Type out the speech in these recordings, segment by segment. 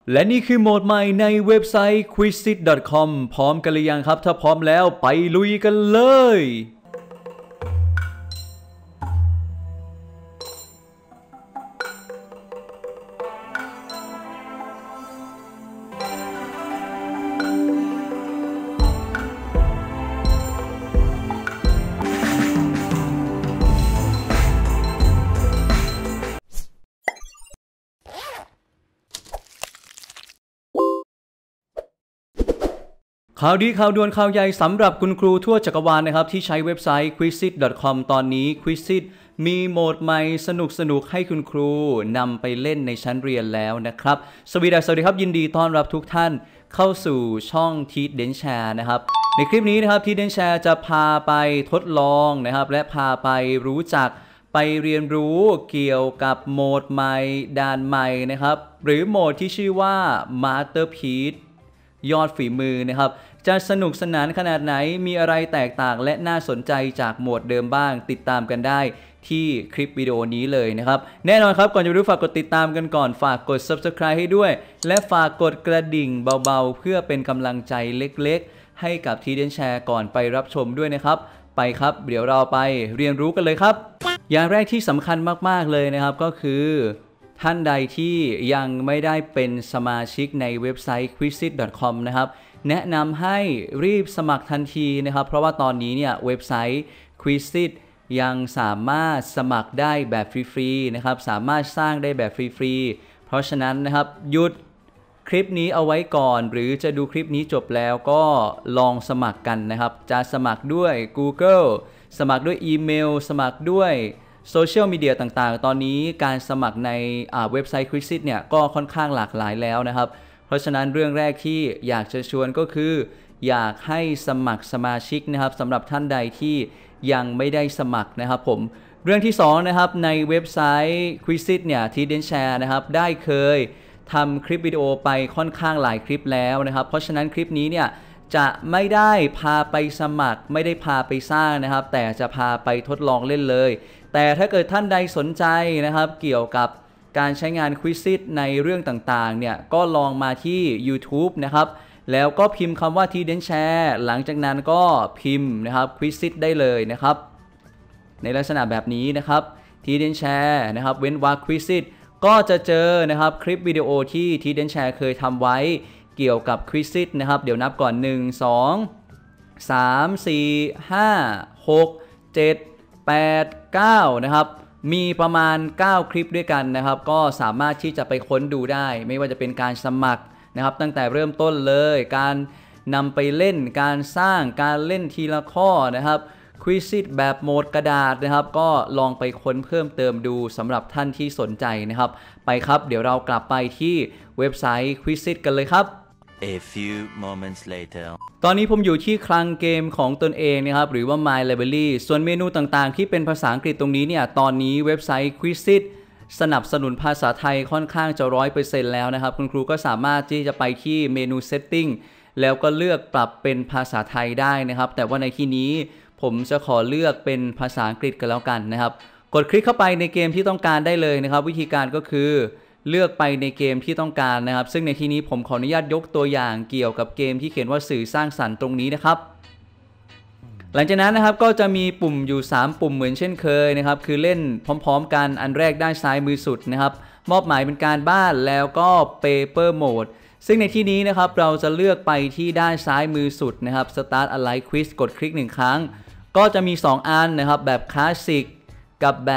และนี่คือโหมดใหม่ในเว็บไซต์ quizit.com พร้อมกันหรือยังครับถ้าพร้อมแล้วไปลุยกันเลยข่าวดีข่าวด่วนข่าวใหญ่สำหรับคุณครูทั่วจักรวาลนะครับที่ใช้เว็บไซต์ quizit.com ตอนนี้ Quizit มีโหมดใหม่สนุกให้คุณครูนำไปเล่นในชั้นเรียนแล้วนะครับสวัสดีครับยินดีต้อนรับทุกท่านเข้าสู่ช่อง Teach Dance Share นะครับในคลิปนี้นะครับ Teach Dance Share จะพาไปทดลองนะครับและพาไปรู้จักไปเรียนรู้เกี่ยวกับโหมดใหม่ด่านใหม่นะครับหรือโหมดที่ชื่อว่า Masterpiece ยอดฝีมือนะครับจะสนุกสนานขนาดไหนมีอะไรแตกต่างและน่าสนใจจากโหมดเดิมบ้างติดตามกันได้ที่คลิปวิดีโอนี้เลยนะครับแน่นอนครับก่อนจะดูฝากกดติดตามกันก่อนฝากกด Subscribe ให้ด้วยและฝากกดกระดิ่งเบาๆเพื่อเป็นกำลังใจเล็กๆให้กับTeach Dance Shareก่อนไปรับชมด้วยนะครับไปครับเดี๋ยวเราไปเรียนรู้กันเลยครับอย่างแรกที่สำคัญมากๆเลยนะครับก็คือท่านใดที่ยังไม่ได้เป็นสมาชิกในเว็บไซต์ quizit.com นะครับแนะนำให้รีบสมัครทันทีนะครับเพราะว่าตอนนี้เนี่ยเว็บไซต์ Quizit ยังสามารถสมัครได้แบบฟรีๆนะครับสามารถสร้างได้แบบฟรีๆเพราะฉะนั้นนะครับหยุดคลิปนี้เอาไว้ก่อนหรือจะดูคลิปนี้จบแล้วก็ลองสมัครกันนะครับจะสมัครด้วย Google สมัครด้วยอีเมลสมัครด้วยโซเชียลมีเดียต่างๆตอนนี้การสมัครในเว็บไซต์ Quizit เนี่ยก็ค่อนข้างหลากหลายแล้วนะครับเพราะฉะนั้นเรื่องแรกที่อยากจะชวนก็คืออยากให้สมัครสมาชิกนะครับสำหรับท่านใดที่ยังไม่ได้สมัครนะครับผมเรื่องที่2นะครับในเว็บไซต์ Quizit เนี่ยTeach Dance Shareนะครับได้เคยทำคลิปวิดีโอไปค่อนข้างหลายคลิปแล้วนะครับเพราะฉะนั้นคลิปนี้เนี่ยจะไม่ได้พาไปสมัครไม่ได้พาไปสร้างนะครับแต่จะพาไปทดลองเล่นเลยแต่ถ้าเกิดท่านใดสนใจนะครับเกี่ยวกับการใช้งาน Quizit ในเรื่องต่างๆเนี่ยก็ลองมาที่ YouTube นะครับแล้วก็พิมพ์คำว่า Teach Dance Share หลังจากนั้นก็พิมพ์นะครับ Quizit ได้เลยนะครับในลักษณะแบบนี้นะครับ Teach Dance Share นะครับเว้นวรรค Quizit ก็จะเจอนะครับคลิปวิดีโอที่ Teach Dance Share เคยทำไว้เกี่ยวกับ Quizit นะครับเดี๋ยวนับก่อน1 2 3 4 5 6 7 8 9นะครับมีประมาณ9คลิปด้วยกันนะครับก็สามารถที่จะไปค้นดูได้ไม่ว่าจะเป็นการสมัครนะครับตั้งแต่เริ่มต้นเลยการนำไปเล่นการสร้างการเล่นทีละข้อนะครับ Quizit แบบโหมดกระดาษนะครับก็ลองไปค้นเพิ่มเติมดูสำหรับท่านที่สนใจนะครับไปครับเดี๋ยวเรากลับไปที่เว็บไซต์ Quizit กันเลยครับ A few moments later ตอนนี้ผมอยู่ที่คลังเกมของตนเองนะครับหรือว่า My Library ส่วนเมนูต่างๆที่เป็นภาษาอังกฤษตรงนี้เนี่ยตอนนี้เว็บไซต์ Quizit สนับสนุนภาษาไทยค่อนข้างจะ 100% แล้วนะครับคุณครูก็สามารถที่จะไปที่เมนู Setting แล้วก็เลือกปรับเป็นภาษาไทยได้นะครับแต่ว่าในที่นี้ผมจะขอเลือกเป็นภาษาอังกฤษกันแล้วกันนะครับกดคลิกเข้าไปในเกมที่ต้องการได้เลยนะครับวิธีการก็คือเลือกไปในเกมที่ต้องการนะครับซึ่งในที่นี้ผมขออนุญาตยกตัวอย่างเกี่ยวกับเกมที่เขียนว่าสื่อสร้างสรรค์ตรงนี้นะครับหลังจากนั้นนะครับก็จะมีปุ่มอยู่3ปุ่มเหมือนเช่นเคยนะครับคือเล่นพร้อมๆกันอันแรกด้านซ้ายมือสุดนะครับมอบหมายเป็นการบ้านแล้วก็ Paper Mode ซึ่งในที่นี้นะครับเราจะเลือกไปที่ด้านซ้ายมือสุดนะครับ Start a Live Quiz กดคลิก1ครั้งก็จะมี2อันนะครับแบบ Classicกับแบบ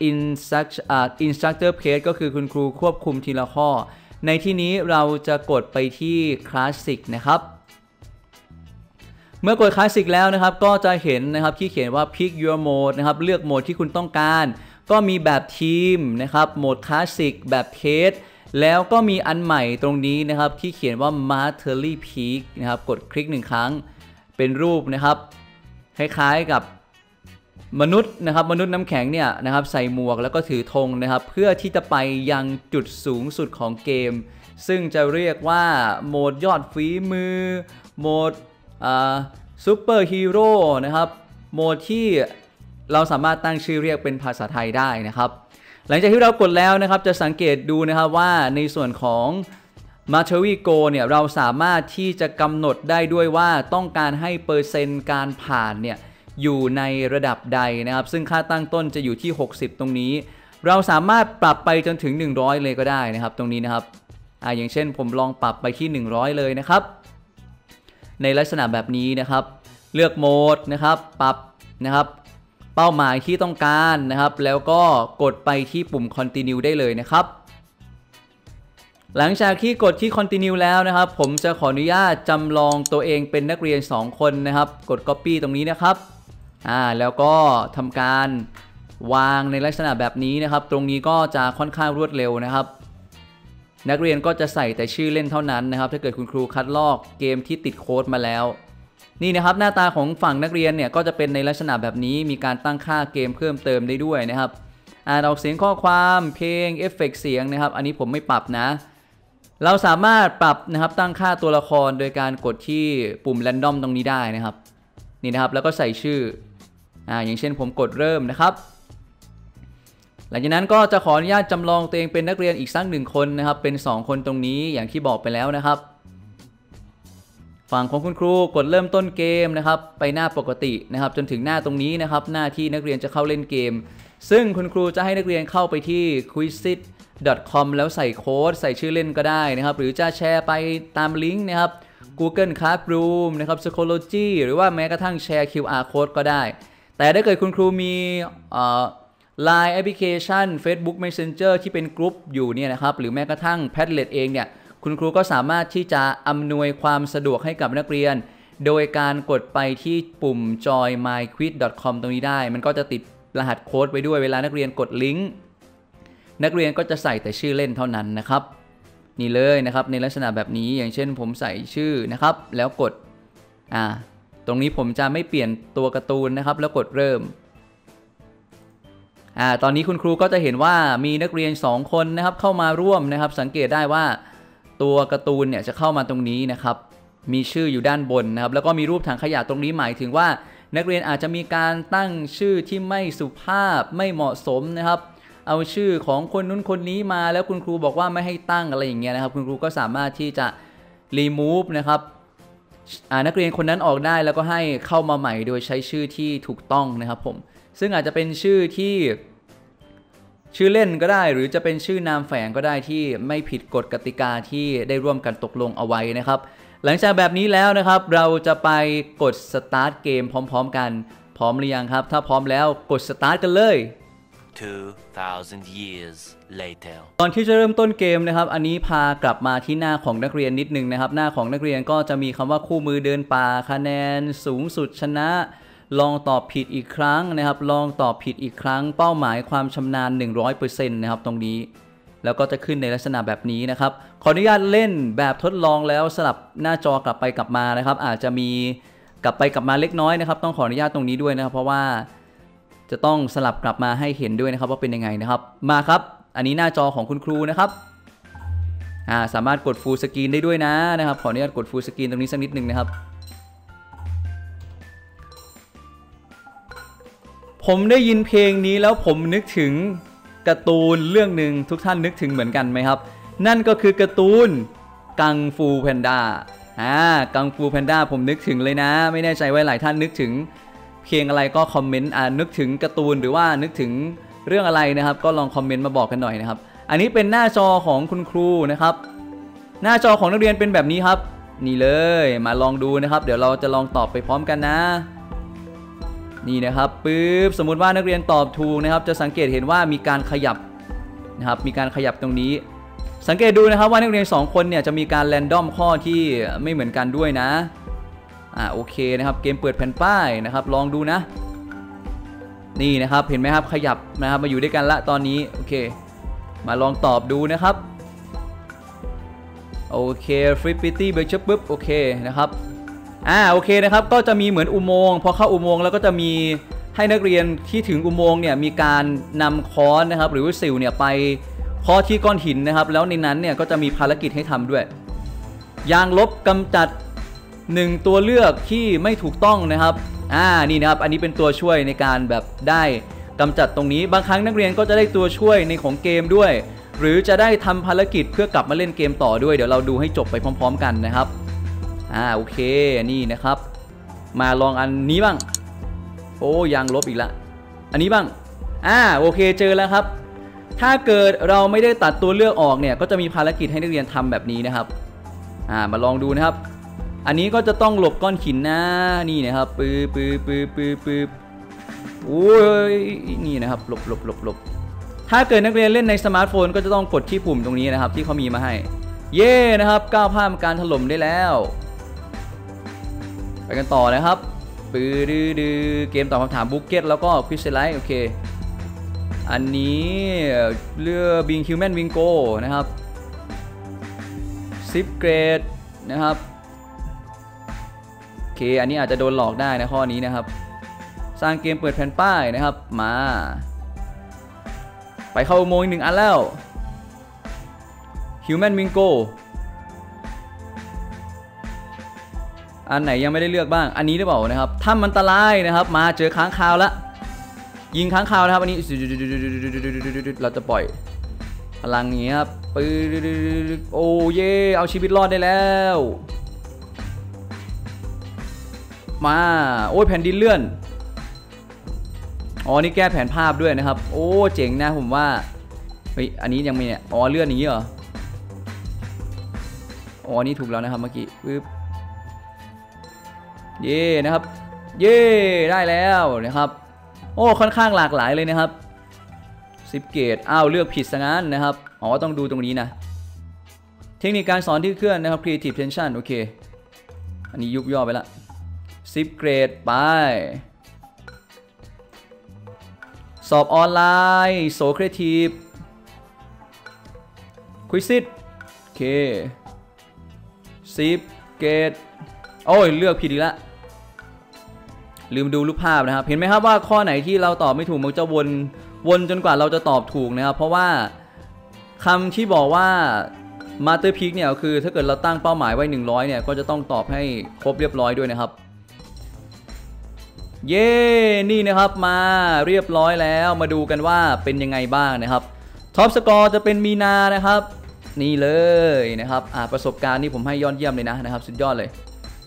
Instructor Page ก็คือคุณครูควบคุมทีละข้อในที่นี้เราจะกดไปที่ Classic นะครับเมื่อกด Classic แล้วนะครับก็จะเห็นนะครับที่เขียนว่า Pick Your Mode นะครับเลือกโหมดที่คุณต้องการก็มีแบบทีมนะครับโหมด Classic แบบ Page แล้วก็มีอันใหม่ตรงนี้นะครับที่เขียนว่า Mastery Peak นะครับกดคลิก1ครั้งเป็นรูปนะครับคล้ายๆกับมนุษย์นะครับมนุษย์น้ำแข็งเนี่ยนะครับใส่หมวกแล้วก็ถือธงนะครับเพื่อที่จะไปยังจุดสูงสุดของเกมซึ่งจะเรียกว่าโหมดยอดฝีมือโหมดซูเปอร์ฮีโร่นะครับโหมดที่เราสามารถตั้งชื่อเรียกเป็นภาษาไทยได้นะครับหลังจากที่เรากดแล้วนะครับจะสังเกตดูนะครับว่าในส่วนของ Matery Go เนี่ยเราสามารถที่จะกำหนดได้ด้วยว่าต้องการให้เปอร์เซ็นต์การผ่านเนี่ยอยู่ในระดับใดนะครับซึ่งค่าตั้งต้นจะอยู่ที่60ตรงนี้เราสามารถปรับไปจนถึง100เลยก็ได้นะครับตรงนี้นะครับอย่างเช่นผมลองปรับไปที่100เลยนะครับในลักษณะแบบนี้นะครับเลือกโหมดนะครับปรับนะครับเป้าหมายที่ต้องการนะครับแล้วก็กดไปที่ปุ่ม Continue ได้เลยนะครับหลังจากที่กดที่ Continue แล้วนะครับผมจะขออนุญาตจำลองตัวเองเป็นนักเรียน2คนนะครับกด Copy ตรงนี้นะครับแล้วก็ทำการวางในลักษณะแบบนี้นะครับตรงนี้ก็จะค่อนข้างรวดเร็วนะครับนักเรียนก็จะใส่แต่ชื่อเล่นเท่านั้นนะครับถ้าเกิดคุณครูคัดลอกเกมที่ติดโค้ดมาแล้วนี่นะครับหน้าตาของฝั่งนักเรียนเนี่ยก็จะเป็นในลักษณะแบบนี้มีการตั้งค่าเกมเพิ่มเติมได้ด้วยนะครับออกเสียงข้อความเพลงเอฟเฟกต์เสียงนะครับอันนี้ผมไม่ปรับนะเราสามารถปรับนะครับตั้งค่าตัวละครโดยการกดที่ปุ่ม Random ตรงนี้ได้นะครับนี่นะครับแล้วก็ใส่ชื่ออย่างเช่นผมกดเริ่มนะครับหลังจากนั้นก็จะขออนุญาตจำลองตัวเองเป็นนักเรียนอีกสัก1คนนะครับเป็น2คนตรงนี้อย่างที่บอกไปแล้วนะครับฝั่งของคุณครูกดเริ่มต้นเกมนะครับไปหน้าปกตินะครับจนถึงหน้าตรงนี้นะครับหน้าที่นักเรียนจะเข้าเล่นเกมซึ่งคุณครูจะให้นักเรียนเข้าไปที่ quizlet.com แล้วใส่โค้ดใส่ชื่อเล่นก็ได้นะครับหรือจะแชร์ไปตามลิงก์นะครับ Google Classroom นะครับ Psychology หรือว่าแม้กระทั่งแชร์ QR Code ก็ได้แต่ถ้าเกิดคุณครูมีLine แอปพลิเคชัน Facebook Messenger ที่เป็นกลุ่มอยู่เนี่ยนะครับหรือแม้กระทั่ง Padlet เองเนี่ยคุณครูก็สามารถที่จะอำนวยความสะดวกให้กับนักเรียนโดยการกดไปที่ปุ่ม joinmyquiz.com ตรงนี้ได้มันก็จะติดรหัสโค้ดไว้ด้วยเวลานักเรียนกดลิงก์นักเรียนก็จะใส่แต่ชื่อเล่นเท่านั้นนะครับนี่เลยนะครับในลักษณะแบบนี้อย่างเช่นผมใส่ชื่อนะครับแล้วกดตรงนี้ผมจะไม่เปลี่ยนตัวการ์ตูนนะครับแล้วกดเริ่มตอนนี้คุณครูก็จะเห็นว่ามีนักเรียน2คนนะครับเข้ามาร่วมนะครับสังเกตได้ว่าตัวการ์ตูนเนี่ยจะเข้ามาตรงนี้นะครับมีชื่ออยู่ด้านบนนะครับแล้วก็มีรูปถังขยะตรงนี้หมายถึงว่านักเรียนอาจจะมีการตั้งชื่อที่ไม่สุภาพไม่เหมาะสมนะครับเอาชื่อของคนนู้นคนนี้มาแล้วคุณครูบอกว่าไม่ให้ตั้งอะไรอย่างเงี้ยนะครับคุณครูก็สามารถที่จะ remove นะครับนักเรียนคนนั้นออกได้แล้วก็ให้เข้ามาใหม่โดยใช้ชื่อที่ถูกต้องนะครับผมซึ่งอาจจะเป็นชื่อเล่นก็ได้หรือจะเป็นชื่อนามแฝงก็ได้ที่ไม่ผิดกฎกติกาที่ได้ร่วมกันตกลงเอาไว้นะครับหลังจากแบบนี้แล้วนะครับเราจะไปกด start เกมพร้อมๆกันพร้อมหรือยังครับถ้าพร้อมแล้วกด start กันเลย 2,000 years later ตอนที่จะเริ่มต้นเกมนะครับอันนี้พากลับมาที่หน้าของนักเรียนนิดนึงนะครับหน้าของนักเรียนก็จะมีคำว่าคู่มือเดินป่าคะแนนสูงสุดชนะลองตอบผิดอีกครั้งนะครับลองตอบผิดอีกครั้งเป้าหมายความชำนาญ 100% นะครับตรงนี้แล้วก็จะขึ้นในลักษณะแบบนี้นะครับขออนุญาตเล่นแบบทดลองแล้วสลับหน้าจอกลับไปกลับมานะครับอาจจะมีกลับไปกลับมาเล็กน้อยนะครับต้องขออนุญาตตรงนี้ด้วยนะครับเพราะว่าจะต้องสลับกลับมาให้เห็นด้วยนะครับว่าเป็นยังไงนะครับมาครับอันนี้หน้าจอของคุณครูนะครับสามารถกด Full Screen ได้ด้วยนะครับขออนุญาตกด Full Screen ตรงนี้สักนิดนึงนะครับผมได้ยินเพลงนี้แล้วผมนึกถึงการ์ตูนเรื่องหนึ่งทุกท่านนึกถึงเหมือนกันไหมครับนั่นก็คือการ์ตูนกังฟูแพนด้ากังฟูแพนด้าผมนึกถึงเลยนะไม่แน่ใจว่าหลายท่านนึกถึงเพลงอะไรก็คอมเมนต์นึกถึงการ์ตูนหรือว่านึกถึงเรื่องอะไรนะครับก็ลองคอมเมนต์มาบอกกันหน่อยนะครับอันนี้เป็นหน้าจอของคุณครูนะครับหน้าจอของนักเรียนเป็นแบบนี้ครับนี่เลยมาลองดูนะครับเดี๋ยวเราจะลองตอบไปพร้อมกันนะนี่นะครับปึ๊บสมมุติว่านักเรียนตอบถูกนะครับจะสังเกตเห็นว่ามีการขยับนะครับมีการขยับตรงนี้สังเกตดูนะครับว่านักเรียน2คนเนี่ยจะมีการแรนดอมข้อที่ไม่เหมือนกันด้วยนะโอเคนะครับเกมเปิดแผ่นป้ายนะครับลองดูนะนี่นะครับเห็นไหมครับขยับนะครับมาอยู่ด้วยกันละตอนนี้โอเคมาลองตอบดูนะครับโอเคฟริปปิตี้เบชปุ๊บโอเคนะครับโอเคนะครับก็จะมีเหมือนอุโมงค์พอเข้าอุโมงค์แล้วก็จะมีให้นักเรียนที่ถึงอุโมงค์เนี่ยมีการนำค้อนนะครับหรือว่าสิวเนี่ยไปเคาะที่ก้อนหินนะครับแล้วในนั้นเนี่ยก็จะมีภารกิจให้ทำด้วยยางลบกำจัด1ตัวเลือกที่ไม่ถูกต้องนะครับนี่นะครับอันนี้เป็นตัวช่วยในการแบบได้กำจัดตรงนี้บางครั้งนักเรียนก็จะได้ตัวช่วยในของเกมด้วยหรือจะได้ทำภารกิจเพื่อกลับมาเล่นเกมต่อด้วยเดี๋ยวเราดูให้จบไปพร้อมๆกันนะครับโอเคนี่นะครับมาลองอันนี้บ้างโอ้ยังลบอีกละอันนี้บ้างโอเคเจอแล้วครับถ้าเกิดเราไม่ได้ตัดตัวเลือกออกเนี่ยก็จะมีภารกิจให้นักเรียนทำแบบนี้นะครับมาลองดูนะครับอันนี้ก็จะต้องหลบก้อนหินนะนี่นะครับปื๊บโอ้ยนี่นะครับหลบถ้าเกิดนักเรียนเล่นในสมาร์ทโฟนก็จะต้องกดที่ปุ่มตรงนี้นะครับที่เขามีมาให้เย่นะครับก้าวข้ามการถล่มได้แล้วไปกันต่อนะครับเกมตอบคำถามบุกเก็ตแล้วก็ควิสไลท์โอเคอันนี้เรือบิงคิวแมนวิงโกนะครับ10 เกรดนะครับโอเคอันนี้อาจจะโดนหลอกได้นะข้อนี้นะครับสร้างเกมเปิดแผ่นป้ายนะครับมาไปเข้าอุโมงค์อีก1 อันแล้ว Human Mingo อันไหนยังไม่ได้เลือกบ้างอันนี้หรือเปล่านะครับถ้ำอันตรายนะครับมาเจอค้างคาวแล้วยิงค้างคาวนะครับอันนี้เราจะปล่อยพลังอย่างนี้ครับโอ้เย่เอาชีวิตรอดได้แล้วมาโอ้ยแผ่นดินเลื่อนนี่แก้แผนภาพด้วยนะครับโอ้เจ๋งนะผมว่าเฮ้ยอันนี้ยังมีเนี่ยเลื่อนอย่างนี้เหรอนี่ถูกแล้วนะครับเมื่อกี้ปึ๊บเย่นะครับเย่ได้แล้วนะครับโอ้ค่อนข้างหลากหลายเลยนะครับ10 เกรดเลือกผิดซะงั้นนะครับต้องดูตรงนี้นะเทคนิคการสอนที่เคลื่อนนะครับ Creative Tension โอเคอันนี้ยุบย่อไปละ10 เกรดไปสอบออนไลน์โซครีเอทีฟควิซิตโอเค10 เกรดโอ้ยเลือกผิดอีกแล้วลืมดูรูปภาพนะครับเห็นไหมครับว่าข้อไหนที่เราตอบไม่ถูกมันจะวนจนกว่าเราจะตอบถูกนะครับเพราะว่าคำที่บอกว่ามาสเตอร์พีคเนี่ยคือถ้าเกิดเราตั้งเป้าหมายไว้100เนี่ยก็จะต้องตอบให้ครบเรียบร้อยด้วยนะครับเย้นี่นะครับมาเรียบร้อยแล้วมาดูกันว่าเป็นยังไงบ้างนะครับท็อปสกอร์จะเป็นมีนานะครับนี่เลยนะครับประสบการณ์นี่ผมให้ยอดเยี่ยมเลยนะครับสุดยอดเลย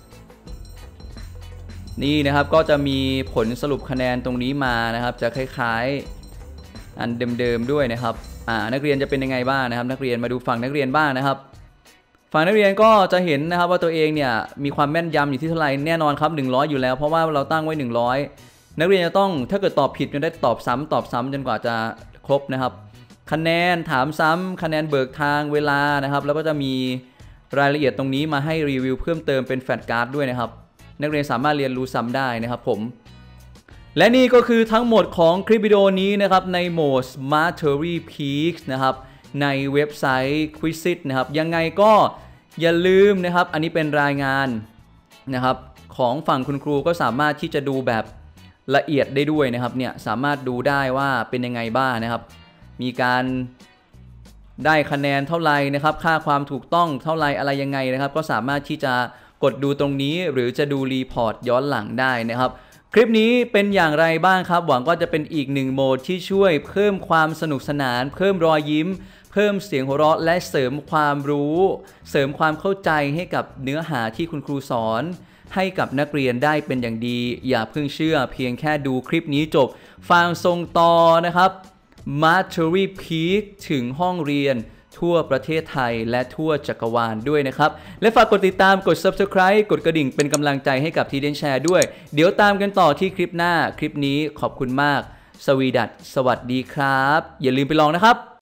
นี่นะครับก็จะมีผลสรุปคะแนนตรงนี้มานะครับจะคล้ายๆอันเดิมๆด้วยนะครับนักเรียนจะเป็นยังไงบ้างนะครับนักเรียนมาดูฝั่งนักเรียนบ้างนะครับฝั่งนักเรียนก็จะเห็นนะครับว่าตัวเองเนี่ยมีความแม่นยำอยู่ที่เท่าไหร่แน่นอนครับ100อยู่แล้วเพราะว่าเราตั้งไว้100นักเรียนจะต้องถ้าเกิดตอบผิดจะได้ตอบซ้ำจนกว่าจะครบนะครับคะแนนถามซ้ำคะแนนเบิกทางเวลานะครับแล้วก็จะมีรายละเอียดตรงนี้มาให้รีวิวเพิ่มเติมเป็นแฟลชการ์ดด้วยนะครับนักเรียนสามารถเรียนรู้ซ้ำได้นะครับผมและนี่ก็คือทั้งหมดของคลิปวิดีโอนี้นะครับในโหมด Smartery Peaks นะครับในเว็บไซต์ Quizlet นะครับยังไงก็อย่าลืมนะครับอันนี้เป็นรายงานนะครับของฝั่งคุณครูก็สามารถที่จะดูแบบละเอียดได้ด้วยนะครับเนี่ยสามารถดูได้ว่าเป็นยังไงบ้างนะครับมีการได้คะแนนเท่าไหร่นะครับค่าความถูกต้องเท่าไหร่อะไรยังไงนะครับก็สามารถที่จะกดดูตรงนี้หรือจะดูรีพอร์ตย้อนหลังได้นะครับคลิปนี้เป็นอย่างไรบ้างครับหวังว่าจะเป็นอีกหนึ่งโหมดที่ช่วยเพิ่มความสนุกสนานเพิ่มรอยยิ้มเพิ่มเสียงหัวเราะและเสริมความรู้เสริมความเข้าใจให้กับเนื้อหาที่คุณครูสอนให้กับนักเรียนได้เป็นอย่างดีอย่าเพิ่งเชื่อเพียงแค่ดูคลิปนี้จบฟังส่งต่อนะครับ Smartery Peak ถึงห้องเรียนทั่วประเทศไทยและทั่วจักรวาลด้วยนะครับและฝากกดติดตามกด Subscribe กดกระดิ่งเป็นกำลังใจให้กับทีเดนแชร์ด้วยเดี๋ยวตามกันต่อที่คลิปหน้าคลิปนี้ขอบคุณมากสวีดัสสวัสดีครับอย่าลืมไปลองนะครับ